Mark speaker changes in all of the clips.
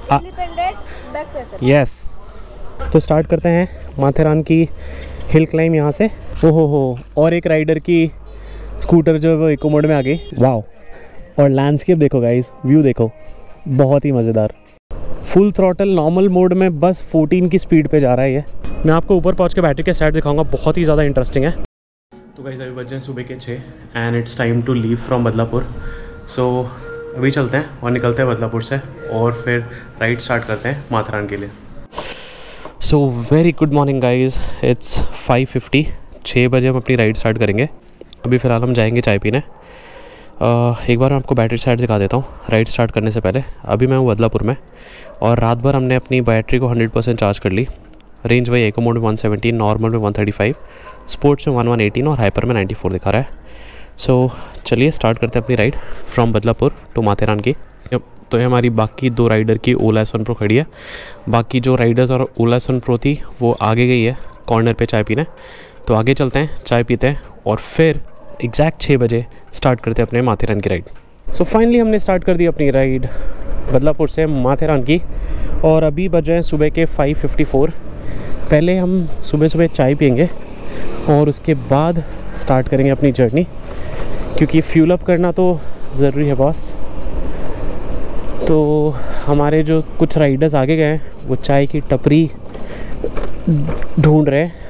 Speaker 1: Yes, तो start करते हैं माथेरान की हिल क्लाइंब यहाँ से। ओहो हो, और एक राइडर की स्कूटर जो है वो इको मोड में आ गई। वाओ, और लैंडस्केप देखो गाइस, व्यू देखो, बहुत ही मज़ेदार। फुल थ्रॉटल नॉर्मल मोड में बस 14 की स्पीड पे जा रहा है ये। मैं आपको ऊपर पहुँच के बैटरी के साइड दिखाऊंगा, बहुत ही ज़्यादा इंटरेस्टिंग है। तो गाइस अभी बजे हैं सुबह के 6 and it's time to leave from Badlapur. So अभी चलते हैं और निकलते हैं बदलापुर से और फिर राइड स्टार्ट करते हैं माथेरान के लिए। So very good morning guys, it's 5:50। 6 बजे हम अपनी राइड स्टार्ट करेंगे। अभी फ़िलहाल हम जाएंगे चाय पीने। एक बार मैं आपको बैटरी साइड दिखा देता हूँ राइड स्टार्ट करने से पहले। अभी मैं हूँ बदलापुर में और रात भर हमने अपनी बैटरी को 100% चार्ज कर ली। रेंज वही एको मोड में 170, नॉर्मल में 135, स्पोर्ट्स में 1118 और हाइपर में 94 दिखा रहा है। सो चलिए स्टार्ट करते हैं अपनी ride from Badlapur to Matheran की। तो ये हमारी बाकी 2 राइडर की ओला S1 Pro खड़ी है। बाकी जो राइडर्स और ओला S1 Pro थी वो आगे गई है कॉर्नर पे चाय पीने। तो आगे चलते हैं, चाय पीते हैं और फिर एग्जैक्ट 6 बजे स्टार्ट करते हैं अपने माथेरान की राइड। सो फाइनली हमने स्टार्ट कर दी अपनी राइड बदलापुर से माथेरान की और अभी बज रहे हैं सुबह के 5:54। पहले हम सुबह सुबह चाय पियेंगे और उसके बाद स्टार्ट करेंगे अपनी जर्नी, क्योंकि फ्यूल अप करना तो ज़रूरी है बॉस। तो हमारे जो कुछ राइडर्स आगे गए हैं वो चाय की टपरी ढूंढ रहे हैं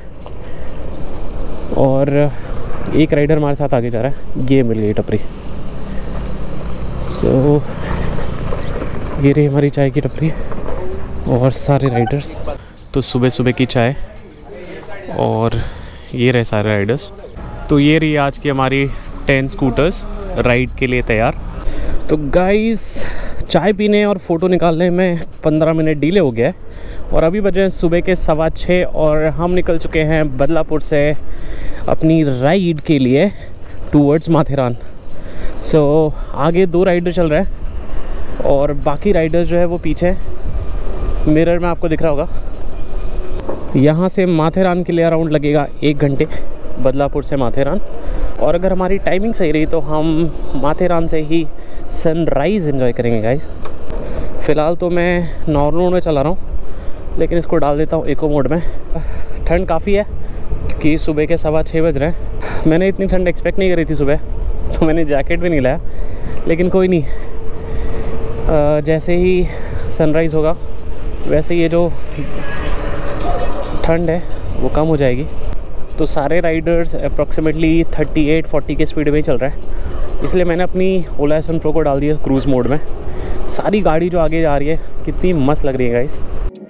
Speaker 1: और एक राइडर हमारे साथ आगे जा रहा है। ये मिल गई टपरी। सो ये रही हमारी चाय की टपरी और सारे राइडर्स। तो सुबह सुबह की चाय और ये रहे सारे राइडर्स। तो ये रही आज की हमारी 10 स्कूटर्स राइड के लिए तैयार। तो गाइस चाय पीने और फ़ोटो निकालने में 15 मिनट डिले हो गया है और अभी बजे सुबह के 6:15 और हम निकल चुके हैं बदलापुर से अपनी राइड के लिए टूवर्ड्स माथेरान। सो आगे 2 राइडर चल रहे हैं और बाकी राइडर जो है वो पीछे मिरर में आपको दिख रहा होगा। यहाँ से माथेरान के लिए अराउंड लगेगा 1 घंटे, बदलापुर से माथेरान। और अगर हमारी टाइमिंग सही रही तो हम माथेरान से ही सनराइज़ एंजॉय करेंगे गाइस। फ़िलहाल तो मैं नॉर्मल मोड में चला रहा हूँ, लेकिन इसको डाल देता हूँ इको मोड में। ठंड काफ़ी है क्योंकि सुबह के 6:15 बज रहे हैं। मैंने इतनी ठंड एक्सपेक्ट नहीं करी थी सुबह, तो मैंने जैकेट भी नहीं लाया, लेकिन कोई नहीं, जैसे ही सनराइज़ होगा वैसे ये जो ठंड है वो कम हो जाएगी। तो सारे राइडर्स अप्रॉक्सीमेटली 38-40 के स्पीड में ही चल रहा है, इसलिए मैंने अपनी ओला S1 Pro को डाल दिया क्रूज़ मोड में। सारी गाड़ी जो आगे जा रही है कितनी मस्त लग रही है गाइस।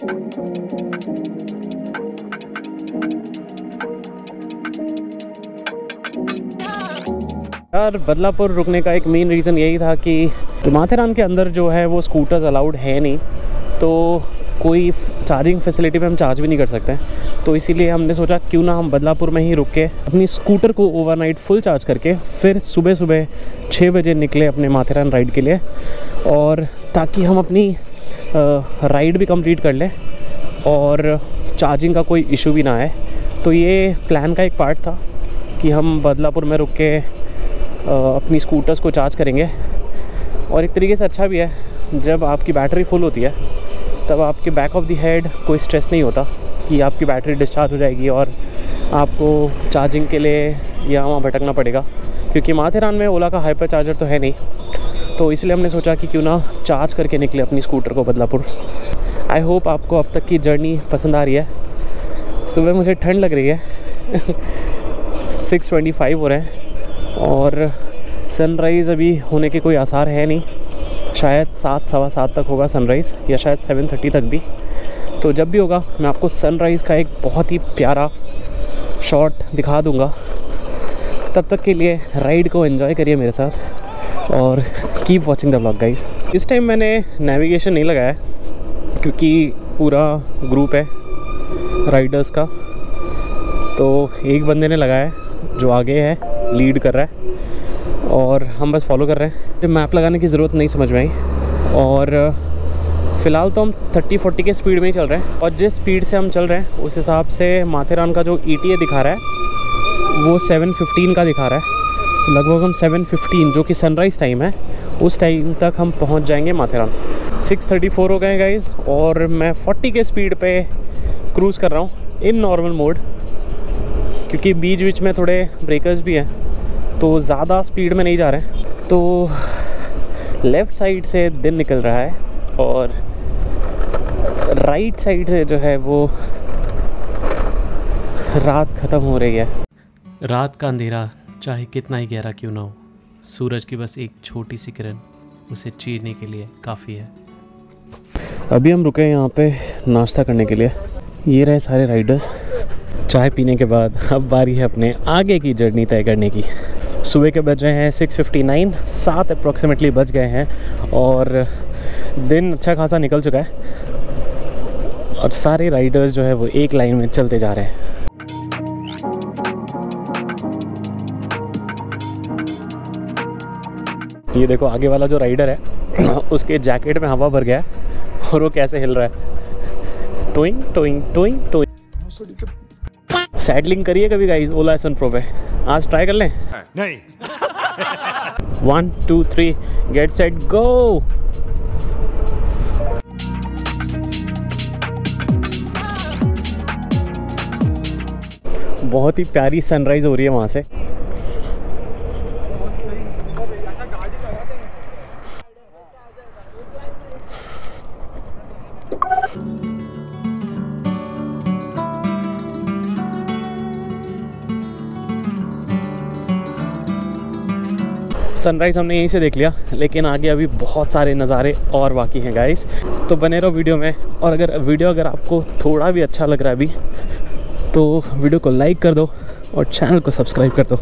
Speaker 1: यार बदलापुर रुकने का एक मेन रीज़न यही था कि माथेरान के अंदर जो है वो स्कूटर्स अलाउड है नहीं, तो कोई चार्जिंग फैसिलिटी पे हम चार्ज भी नहीं कर सकते। तो इसीलिए हमने सोचा क्यों ना हम बदलापुर में ही रुक के अपनी स्कूटर को ओवरनाइट फुल चार्ज करके फिर सुबह सुबह 6 बजे निकले अपने माथेरान राइड के लिए, और ताकि हम अपनी राइड भी कंप्लीट कर लें और चार्जिंग का कोई इशू भी ना आए। तो ये प्लान का एक पार्ट था कि हम बदलापुर में रुक के अपनी स्कूटर्स को चार्ज करेंगे। और एक तरीके से अच्छा भी है, जब आपकी बैटरी फुल होती है तब आपके बैक ऑफ द हेड कोई स्ट्रेस नहीं होता कि आपकी बैटरी डिस्चार्ज हो जाएगी और आपको चार्जिंग के लिए यहाँ वहाँ भटकना पड़ेगा, क्योंकि माथेरान में ओला का हाइपर चार्जर तो है नहीं। तो इसलिए हमने सोचा कि क्यों ना चार्ज करके निकले अपनी स्कूटर को बदलापुर। आई होप आपको अब तक की जर्नी पसंद आ रही है। सुबह मुझे ठंड लग रही है 6:25 हो रहे हैं और सनराइज़ अभी होने के कोई आसार है नहीं। शायद 7, सवा 7 तक होगा सनराइज़, या शायद 7:30 तक भी। तो जब भी होगा मैं आपको सनराइज़ का एक बहुत ही प्यारा शॉट दिखा दूंगा। तब तक के लिए राइड को एंजॉय करिए मेरे साथ और keep watching the vlog guys. इस टाइम मैंने नेविगेशन नहीं लगाया क्योंकि पूरा ग्रुप है राइडर्स का, तो एक बंदे ने लगाया है जो आगे है, लीड कर रहा है और हम बस फॉलो कर रहे हैं। तो मैप लगाने की ज़रूरत नहीं समझ में आई और फ़िलहाल तो हम 30-40 के स्पीड में ही चल रहे हैं। और जिस स्पीड से हम चल रहे हैं उस हिसाब से माथेरान का जो ETA दिखा रहा है वो 7:15 का दिखा रहा है। लगभग हम 7:15 जो कि सनराइज़ टाइम है उस टाइम तक हम पहुंच जाएंगे माथेरान। 6:34 हो गए गाइज और मैं 40 के स्पीड पे क्रूज़ कर रहा हूँ इन नॉर्मल मोड, क्योंकि बीच बीच में थोड़े ब्रेकर्स भी हैं तो ज़्यादा स्पीड में नहीं जा रहे हैं। तो लेफ़्ट साइड से दिन निकल रहा है और राइट साइड से जो है वो रात ख़त्म हो रही है। रात का अंधेरा चाहे कितना ही गहरा क्यों ना हो, सूरज की बस एक छोटी सी किरण उसे चीरने के लिए काफ़ी है। अभी हम रुके हैं यहाँ पे नाश्ता करने के लिए। ये रहे सारे राइडर्स। चाय पीने के बाद अब बारी है अपने आगे की जर्नी तय करने की। सुबह के बज रहे हैं 6:59, 7 अप्रॉक्सीमेटली बज गए हैं और दिन अच्छा खासा निकल चुका है और सारे राइडर्स जो है वो एक लाइन में चलते जा रहे हैं। ये देखो आगे वाला जो राइडर है उसके जैकेट में हवा भर गया है और वो कैसे हिल रहा है, टोइंग टोइंग टोइंग टोइंग। सैडलिंग करिए कभी गाइस ओला एस1 प्रो पे, आज ट्राई कर लें। नहीं 1 2 3 गेट सेट गो। बहुत ही प्यारी सनराइज हो रही है वहां से। सनराइज़ हमने यहीं से देख लिया, लेकिन आगे अभी बहुत सारे नज़ारे और बाकी हैं गाइस, तो बने रहो वीडियो में। और अगर आपको थोड़ा भी अच्छा लग रहा है अभी तो वीडियो को लाइक कर दो और चैनल को सब्सक्राइब कर दो।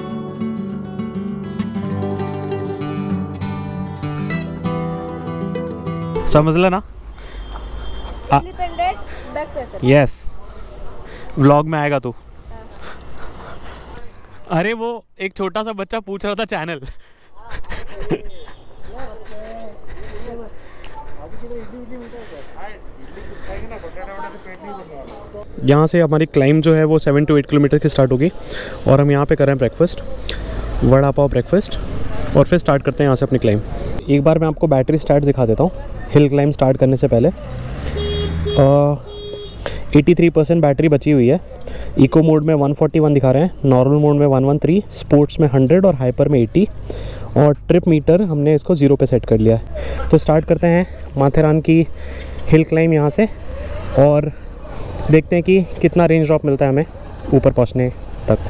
Speaker 1: समझ लेना। यस, व्लॉग में आएगा तू। अरे वो एक छोटा सा बच्चा पूछ रहा था चैनल। यहाँ से हमारी क्लाइम जो है वो 7 to 8 किलोमीटर की स्टार्ट होगी और हम यहाँ पे कर रहे हैं ब्रेकफास्ट, वड़ा पाव ब्रेकफास्ट, और फिर स्टार्ट करते हैं यहाँ से अपनी क्लाइम। एक बार मैं आपको बैटरी स्टार्ट दिखा देता हूँ हिल क्लाइम स्टार्ट करने से पहले। 83% बैटरी बची हुई है। इको मोड में 141 दिखा रहे हैं, नॉर्मल मोड में 113, स्पोर्ट्स में 100 और हाइपर में 80, और ट्रिप मीटर हमने इसको 0 पे सेट कर लिया है। तो स्टार्ट करते हैं माथेरान की हिल क्लाइम यहाँ से और देखते हैं कि कितना रेंज ड्रॉप मिलता है हमें ऊपर पहुँचने तक।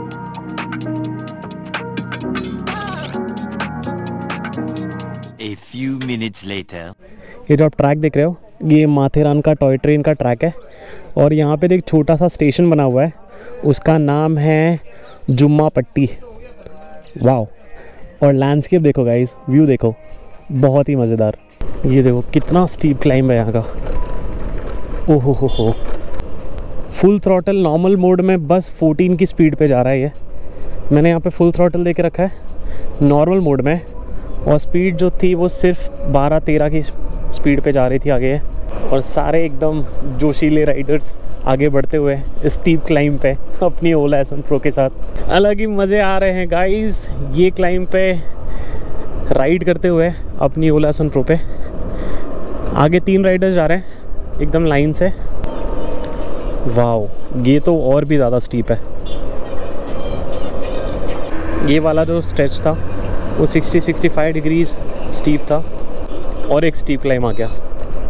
Speaker 2: A few minutes later.
Speaker 1: ये जो आप ट्रैक देख रहे हो ये माथेरान का टॉय ट्रेन का ट्रैक है और यहाँ पे एक छोटा सा स्टेशन बना हुआ है, उसका नाम है जुम्मा पट्टी। वाओ, और लैंडस्केप देखो गाइस, व्यू देखो, बहुत ही मज़ेदार। ये देखो कितना स्टीप क्लाइंब है यहाँ का। ओहो हो, फुल थ्रॉटल नॉर्मल मोड में बस 14 की स्पीड पे जा रहा है ये। मैंने यहाँ पे फुल थ्रॉटल दे के रखा है नॉर्मल मोड में और स्पीड जो थी वो सिर्फ 12-13 की स्पीड पे जा रही थी आगे। और सारे एकदम जोशीले राइडर्स आगे बढ़ते हुए स्टीप क्लाइंब पे अपनी ओला एस1 प्रो के साथ। अलग ही मज़े आ रहे हैं गाइस ये क्लाइंब पे राइड करते हुए अपनी ओला एस1 प्रो पे। आगे 3 राइडर्स जा रहे हैं एकदम लाइन से। वाओ, ये तो और भी ज़्यादा स्टीप है। ये वाला जो स्ट्रेच था वो 60-65 डिग्रीज स्टीप था और एक स्टीप क्लाइंब आ गया।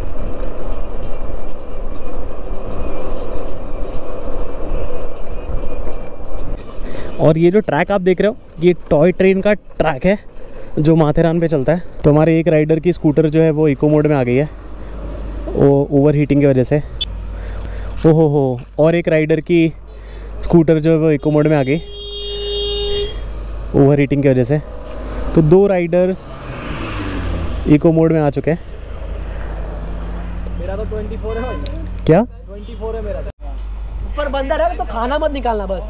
Speaker 1: और ये जो ट्रैक आप देख रहे हो ये टॉय ट्रेन का ट्रैक है जो माथेरान पे चलता है। तो हमारे एक राइडर की स्कूटर जो है वो इको मोड में आ गई है वो ओवर हीटिंग की वजह से। ओहो हो, और एक राइडर की स्कूटर जो है वो इको मोड में आ गई ओवर हीटिंग की वजह से। तो 2 राइडर्स इको मोड में आ चुके हैं।
Speaker 3: मेरा तो 24 है।
Speaker 1: क्या
Speaker 3: 24 है मेरा तो। ऊपर बंदर है तो खाना मत निकालना बस।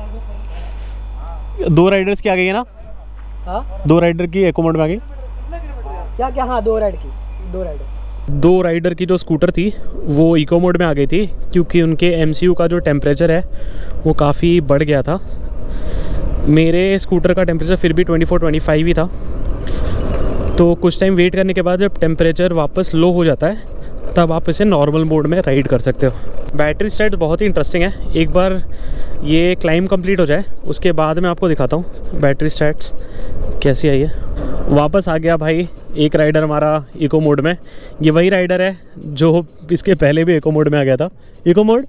Speaker 1: 2 राइडर्स की आ गई है ना?
Speaker 3: हाँ,
Speaker 1: 2 राइडर की इको मोड में आ गई।
Speaker 3: क्या क्या? हाँ, 2 राइडर
Speaker 1: की जो स्कूटर थी वो इको मोड में आ गई थी क्योंकि उनके MCU का जो टेम्परेचर है वो काफ़ी बढ़ गया था। मेरे स्कूटर का टेम्परेचर फिर भी 24-25 ही था तो कुछ टाइम वेट करने के बाद जब टेम्परेचर वापस लो हो जाता है तब आप इसे नॉर्मल मोड में राइड कर सकते हो। बैटरी स्टैट्स बहुत ही इंटरेस्टिंग है। एक बार ये क्लाइम कंप्लीट हो जाए उसके बाद मैं आपको दिखाता हूँ बैटरी स्टैट्स कैसी आई है। वापस आ गया भाई एक राइडर हमारा इको मोड में। ये वही राइडर है जो इसके पहले भी इको मोड में आ गया था। इको मोड,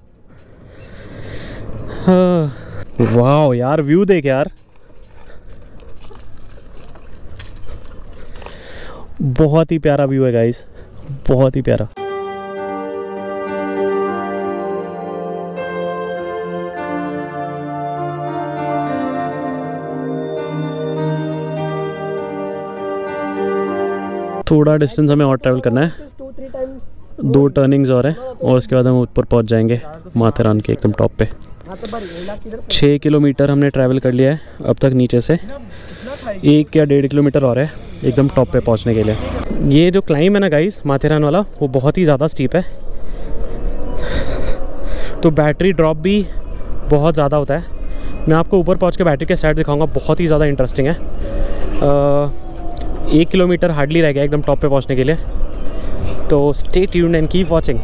Speaker 1: वाह यार, व्यू देख यार, बहुत ही प्यारा व्यू है गाइस, बहुत ही प्यारा। थोड़ा डिस्टेंस हमें और ट्रैवल करना है,
Speaker 3: 2-3 टाइम्स
Speaker 1: 2 टर्निंग्स और हैं और उसके बाद हम ऊपर पहुंच जाएंगे माथेरान के एकदम टॉप पे। 6 किलोमीटर हमने ट्रैवल कर लिया है अब तक नीचे से, 1 या 1.5 किलोमीटर और है एकदम टॉप पे पहुंचने के लिए। ये जो क्लाइम है ना गाइस माथेरान वाला, वो बहुत ही ज़्यादा स्टीप है, तो बैटरी ड्रॉप भी बहुत ज़्यादा होता है। मैं आपको ऊपर पहुंच के बैटरी के स्टैट्स दिखाऊंगा, बहुत ही ज़्यादा इंटरेस्टिंग है। 1 किलोमीटर हार्डली रह गया एकदम टॉप पे पहुंचने के लिए, तो stay tuned and keep watching.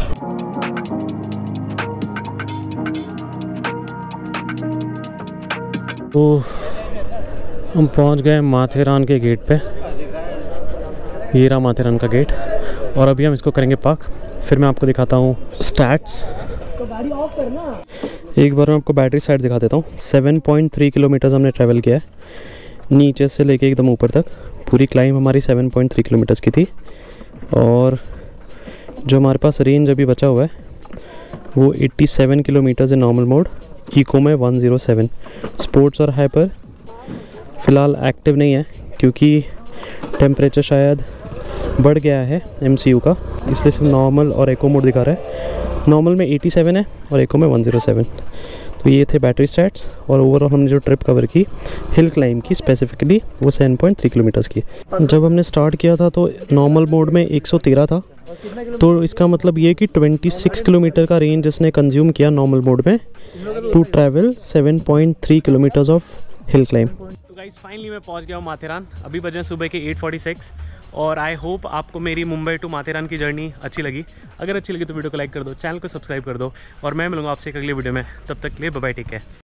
Speaker 1: तो हम पहुंच गए माथेरान के गेट पे, ये रहा माथेरान का गेट, और अभी हम इसको करेंगे पार्क, फिर मैं आपको दिखाता हूँ स्टैट्स।
Speaker 3: तो गाड़ी ऑफ करना।
Speaker 1: एक बार मैं आपको बैटरी स्टैट्स दिखा देता हूँ। 7.3 किलोमीटर्स हमने ट्रैवल किया है नीचे से लेके एकदम ऊपर तक। पूरी क्लाइम हमारी 7.3 किलोमीटर्स की थी, और जो हमारे पास रेंज अभी बचा हुआ है वो 87 किलोमीटर्स है नॉर्मल मोड, इको में 107। स्पोर्ट्स और हाइपर फ़िलहाल एक्टिव नहीं है क्योंकि टेम्परेचर शायद बढ़ गया है MCU का, इसलिए सिर्फ नॉर्मल और एको मोड दिखा रहा है। नॉर्मल में 87 है और एको में 107। तो ये थे बैटरी स्टैट्स, और ओवरऑल हमने जो ट्रिप कवर की हिल क्लाइम की स्पेसिफिकली वो 7.3 किलोमीटर्स की। जब हमने स्टार्ट किया था तो नॉर्मल मोड में 113 था, तो इसका मतलब ये कि 26 किलोमीटर का रेंज इसने कंज्यूम किया नॉर्मल मोड में to travel 7.3 kilometres of hill climb. तो गाइस फाइनली मैं पहुंच गया हूँ माथेरान। अभी बजे सुबह के 8:46, और आई होप आपको मेरी मुंबई टू माथेरान की जर्नी अच्छी लगी। अगर अच्छी लगी तो वीडियो को लाइक कर दो, चैनल को सब्सक्राइब कर दो, और मैं मिलूंगा आपसे एक अगली वीडियो में। तब तक के लिए बाय बाय, टेक केयर।